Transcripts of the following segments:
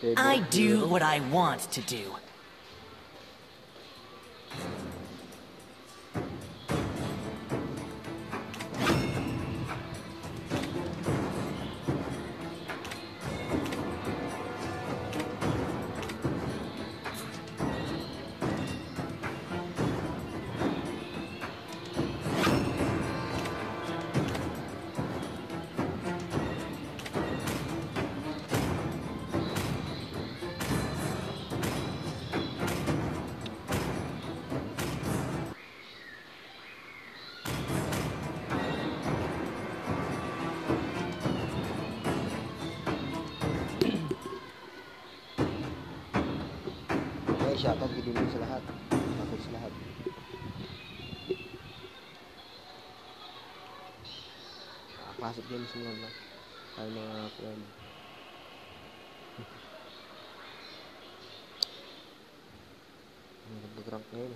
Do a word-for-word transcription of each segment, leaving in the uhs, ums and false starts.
I do what I want to do. Shoutout ko din sa lahat. Shoutout sa lahat. Nakapasok din sa mga vlog. Ay mga friend. Nag-rank ngayon.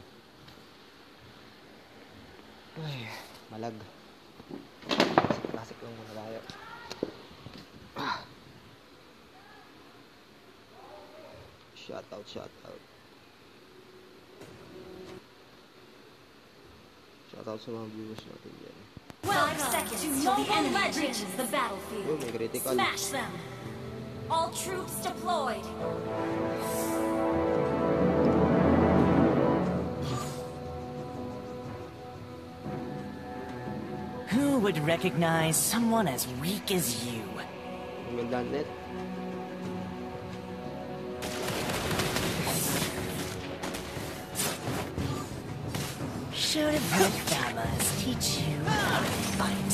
Ay, malag. Classic lang muna tayo. Shoutout, shoutout. Shoutout sa mga viewers natin dyan. Five seconds till the enemy reaches the battlefield. Oh, may critical. Smash them! All troops deployed! Who would recognize someone as weak as you? Well done, Net. Should have let Thamas teach you how to fight.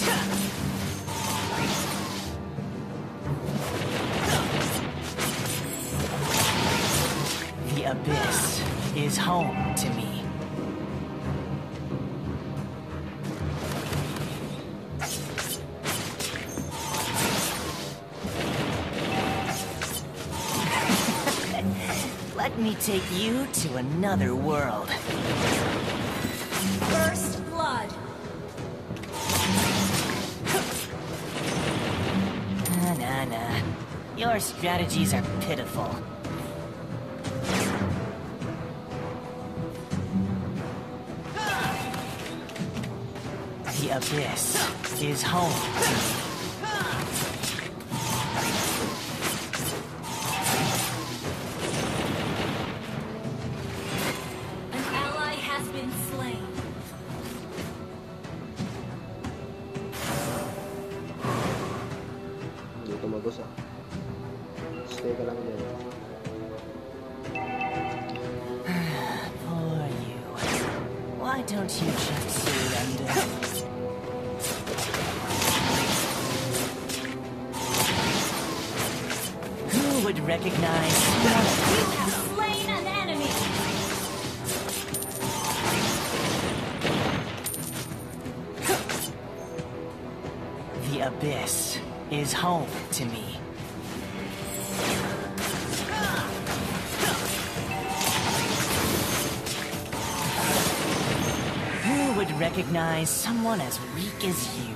The Abyss is home to me. Let me take you to another world. First blood. Nah, nah, nah. Your strategies are pitiful. The Abyss is home to me. Stay ka lang dyan. Poor you. Why don't you just surrender? Who would recognize someone? You have slain an enemy! The Abyss is home to me. Who would recognize someone as weak as you?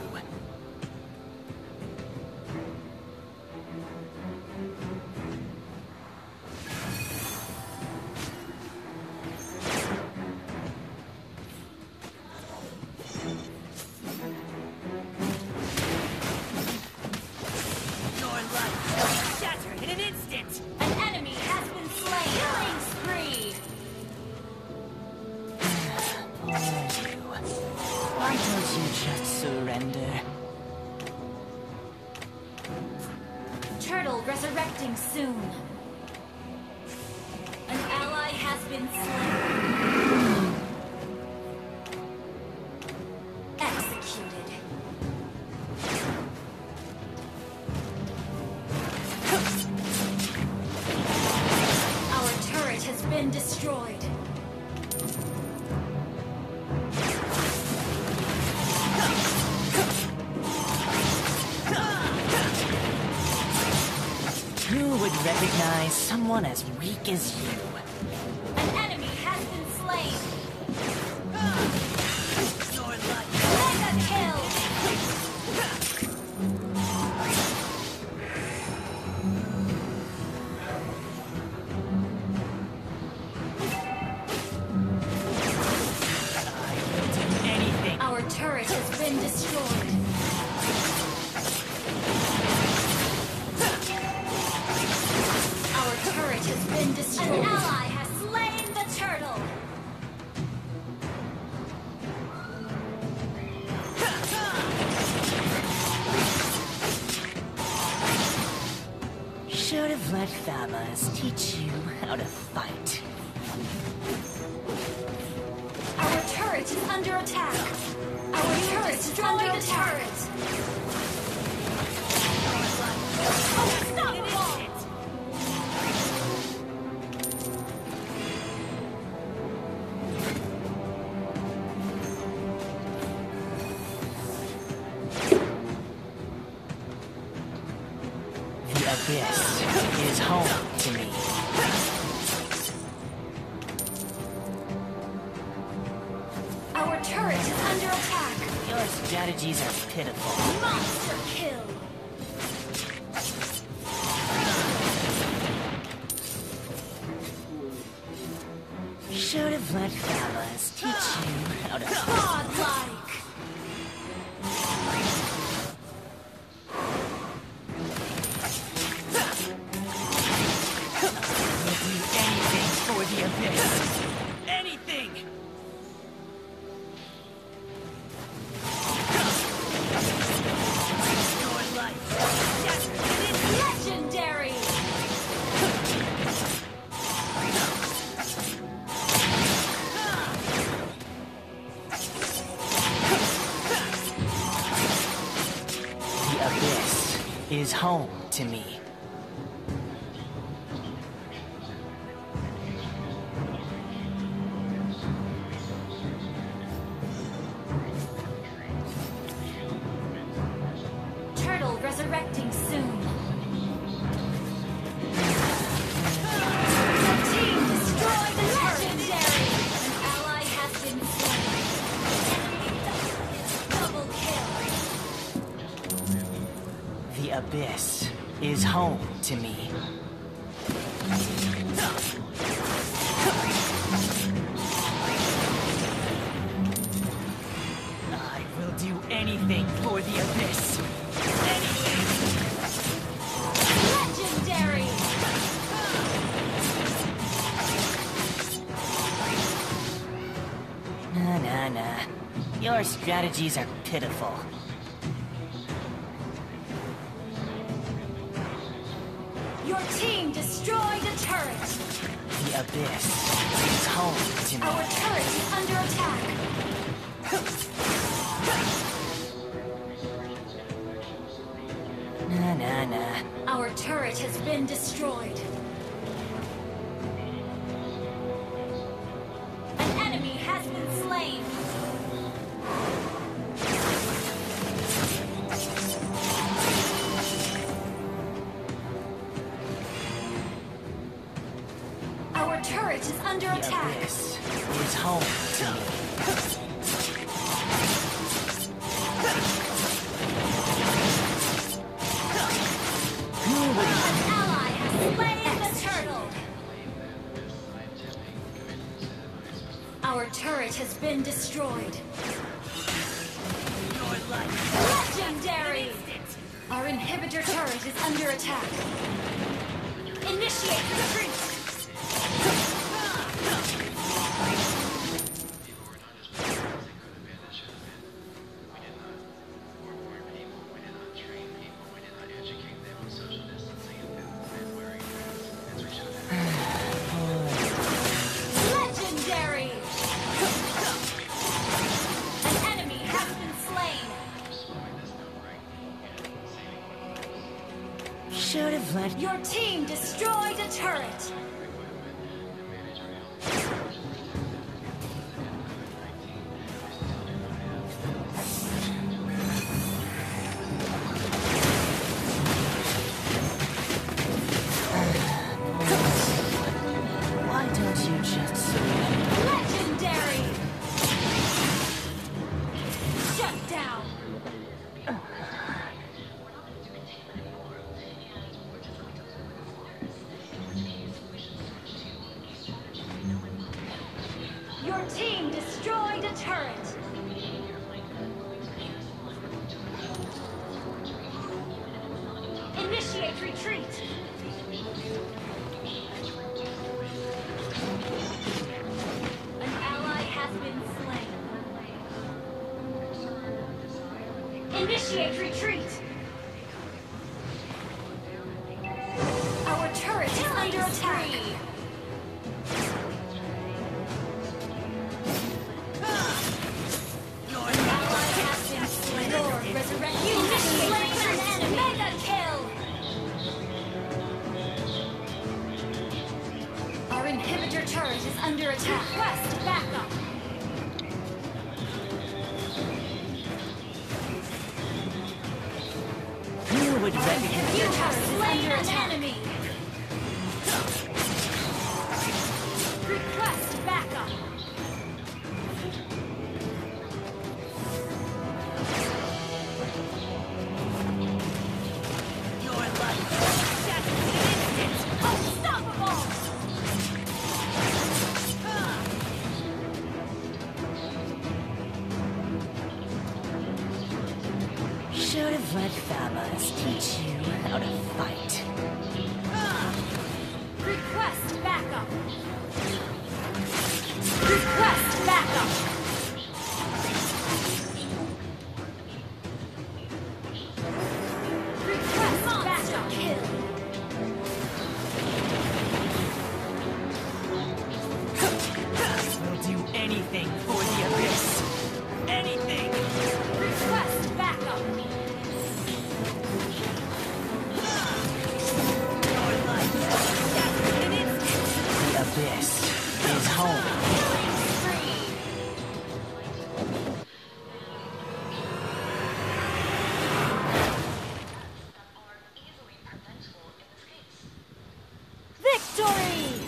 Turtle resurrecting soon. An ally has been slain. Executed. Our turret has been destroyed. Who would recognize someone as weak as you? An enemy has been slain. Mega kill. been destroyed. Our turret has been destroyed. An ally has slain the turtle. Should have let Thamas teach you how to fight. Our turret is under attack. Our turret is under attack. Unstoppable! The Abyss is home to me. Our turret is under attack. Your strategies are pitiful. Monster kill. Should have let Thamas teach you how to fight. Godlike. Will do anything for the Abyss. Anything! Your life. Yes, Legendary. the Abyss is home to me. Turtle resurrecting soon. The team destroyed the legendary. An ally has been slain. Double kill. The Abyss is home to me. I will do anything for the Abyss. Anything! Legendary. Nah, nah, nah. Your strategies are pitiful. Your team destroyed a turret. The Abyss is home to me. Our turret is under attack. Nah, nah, nah. Our turret has been destroyed. An enemy has been slain. Our turret is under The attack. Abyss is home to me. An ally has slain the turtle. Our turret has been destroyed. Legendary! Our inhibitor turret is under attack. Initiate retreat! Legendary! An enemy has been slain. Should have let Your team destroyed a turret. Why don't you just surrender? Legendary! Shut down! Your team destroyed a turret. Initiate retreat! An ally has been slain. Initiate retreat! Our turret is under attack! An ally has been slain. Lord, resurrect you! Initiate an enemy! Mega kill! Our inhibitor turret is under attack. Request backup! You would You recognize have slain an enemy! Request backup! your life. That's an instant. Unstoppable! Should have let Thamas teach you how to fight. Request backup! Request backup! Request backup! Kill! We'll do anything for the abyss. Anything. Request backup! Your life. That's an instant. The abyss is home. Killing spree! Victory!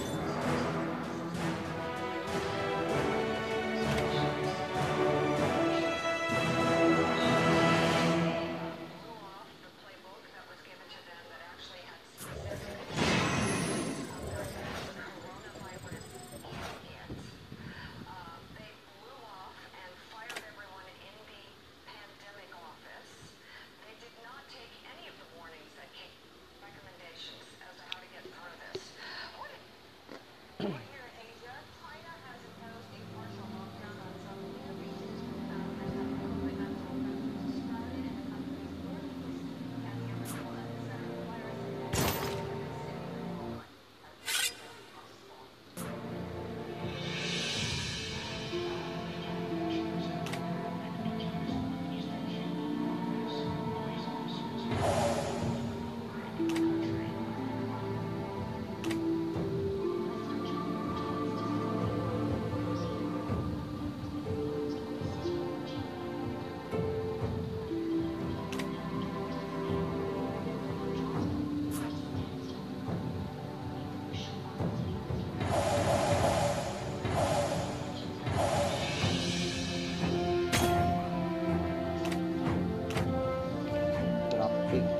Drop kick.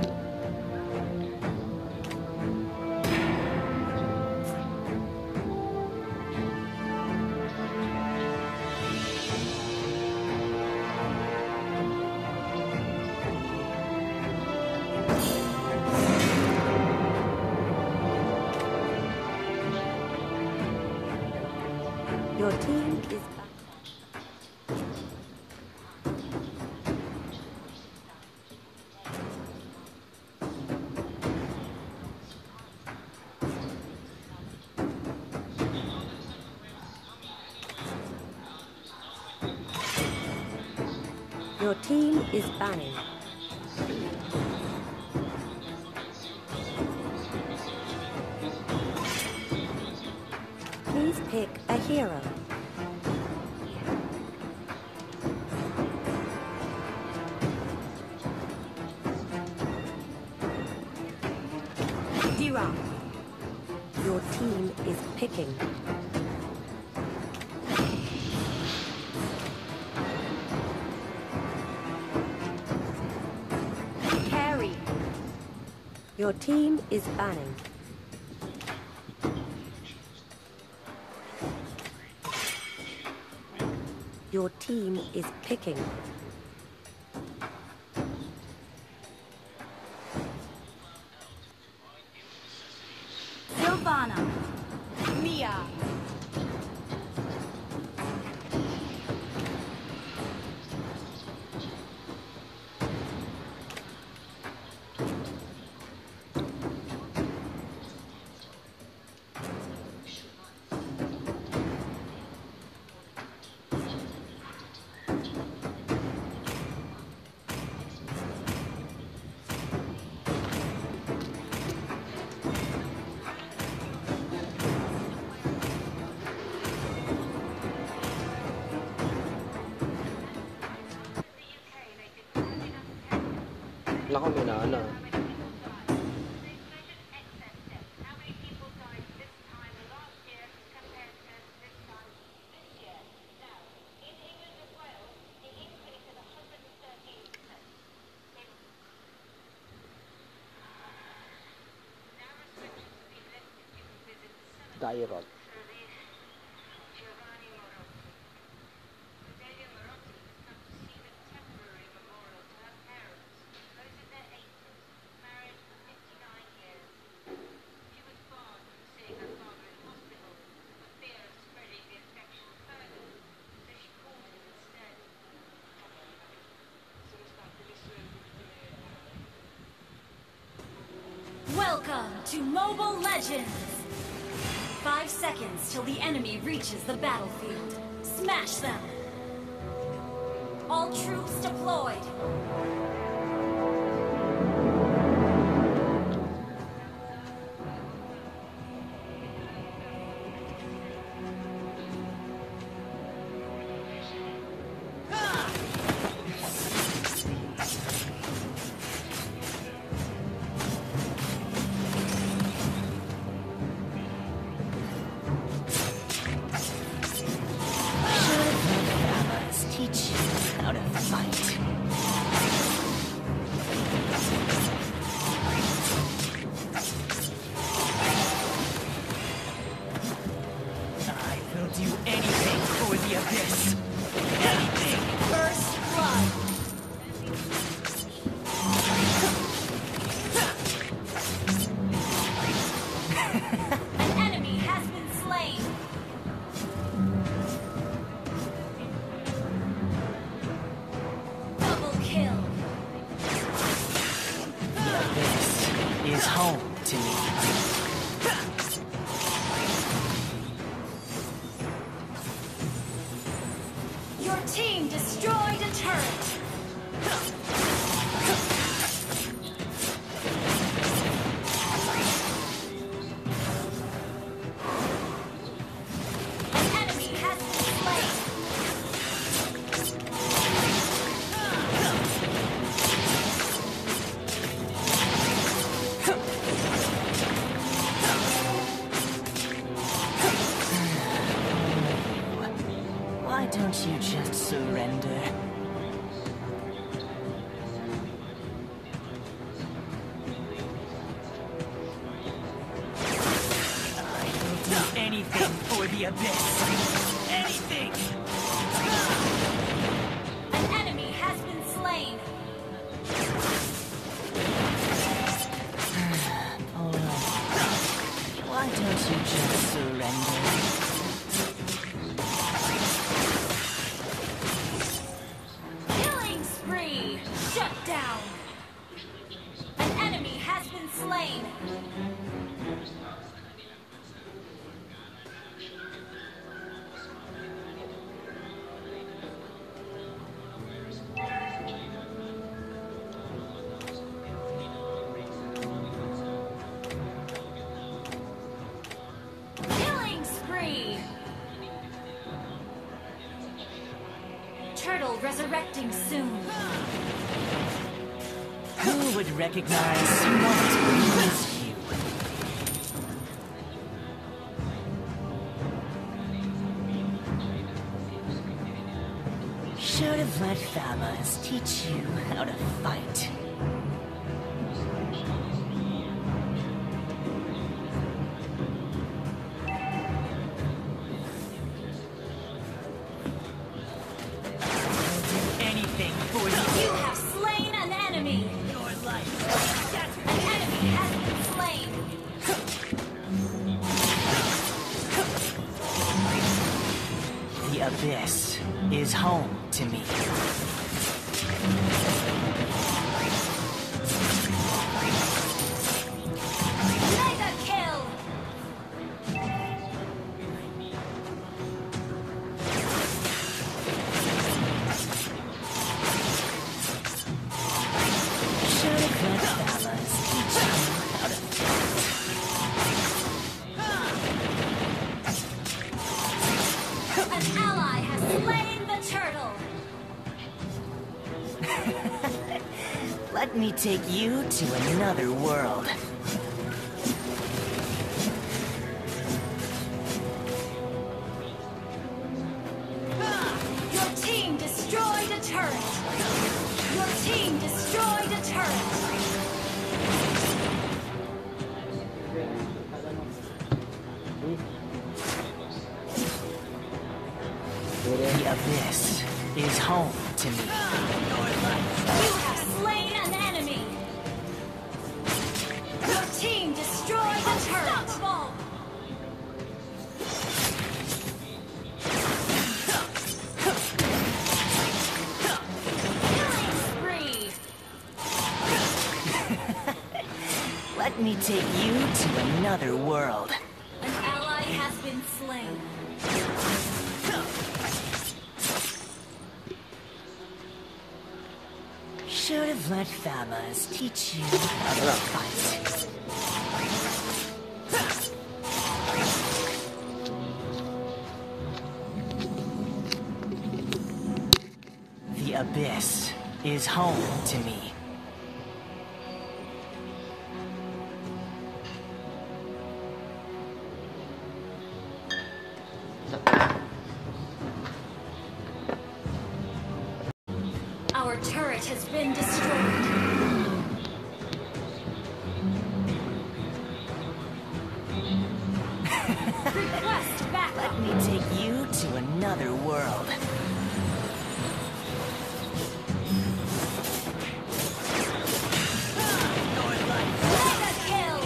Your team is Your team is banning. Please pick a hero. Dira. Your team is picking. Carry. Your team is banning. Your team is picking. sana. Tyrod. Welcome to Mobile Legends! Five seconds till the enemy reaches the battlefield. Smash them! All troops deployed! Teach you how to fight. I will do anything for the abyss. Anything. First blood! An enemy has been slain! Is home to me. Your team destroyed a turret! An enemy has been slain! Why don't you just surrender? I will do anything for the abyss. Anything! An enemy has been slain! Oh, why don't you just surrender? Killing spree! Shut down! An enemy has been slain! Killing spree! Turtle resurrecting soon. Who would recognize what brings you? Should have let Thamas teach you how to fight. I'll do anything for you. You have slain an enemy! Your life. An enemy has been slain! The abyss is home to me. Mega kill! Should have let Thamas teach you how to An ally has slain the turtle! Let me take you to another world. Your team destroyed a turret. Your team destroyed a turret. The abyss is home to me. You have slain an enemy. Your team destroyed a turret. Unstoppable. Killing spree. Let me take you to another world. An ally has been slain. Should have let Famas teach you how to fight. The abyss is home to me. Our turret has been destroyed. Request backup. Let me take you to another world. Mega kill.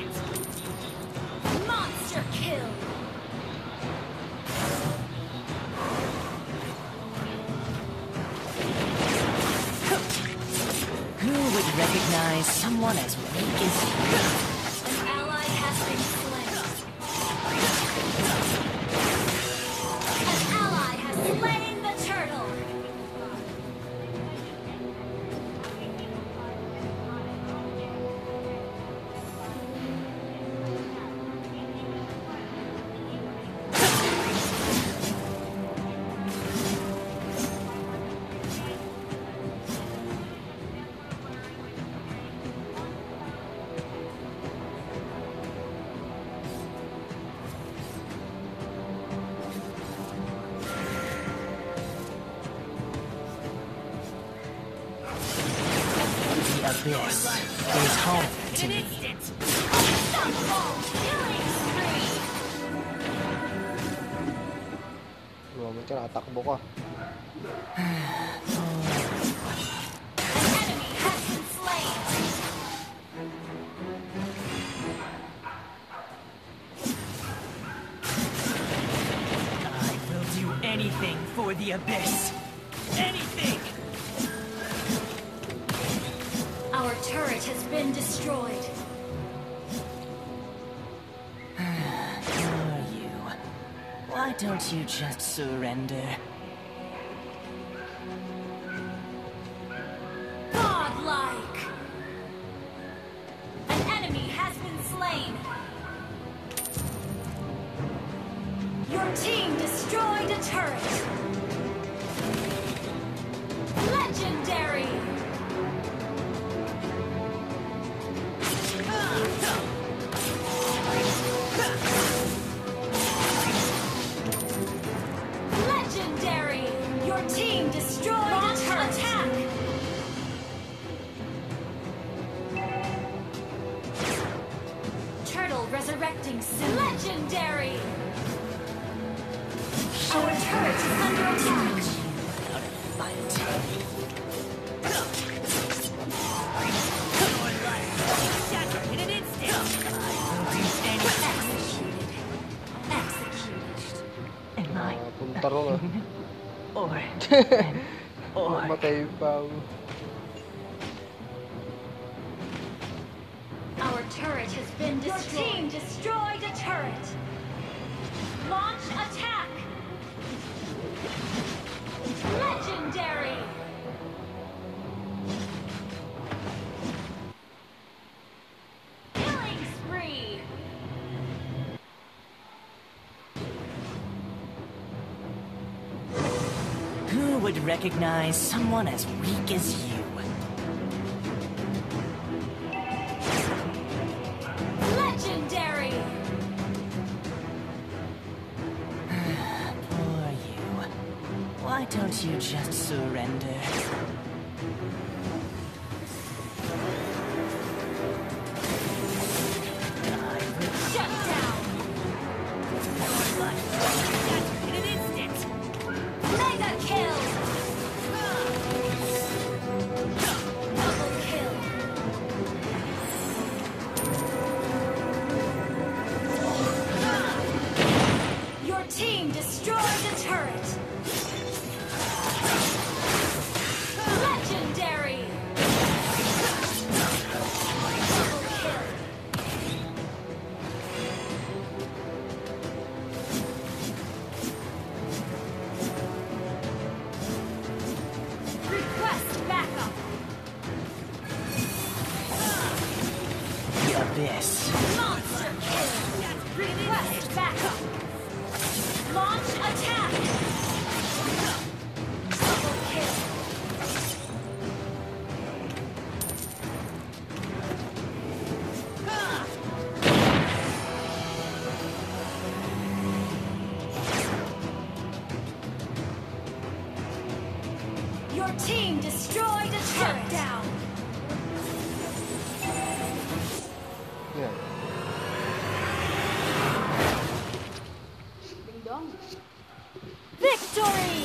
Monster kill. Who would recognize someone as weak as you? An ally has been slain. An ally has slain the turtle. The abyss is home to me. Unstoppable. Killing spree. Lumamit ka, nakatakbo ka. An enemy has been slain. I will do anything for the abyss. Anything! Our turret has been destroyed. Who are you? Why don't you just surrender? Godlike. An enemy has been slain. Your team destroyed a turret. Legendary. Legendary. Your team destroyed a turret. Attack. Turtle resurrecting soon. Legendary. Our turret is under attack. In an instant! I will do anything. Executed. Executed. Am I Punta ron ah. or or Matay pa. Our turret has been destroyed. Your team destroyed a turret. Launch attack. Legendary. Killing spree. who would recognize someone as weak as you? don't you just surrender? Shut down! In an instant! Mega kill! Double kill! Your team destroyed the turret! Legendary! Double kill! Request backup! The abyss. Monster kill! Request backup! Launch attack! Double kill! Your team destroyed a turret down! Yan. Victory!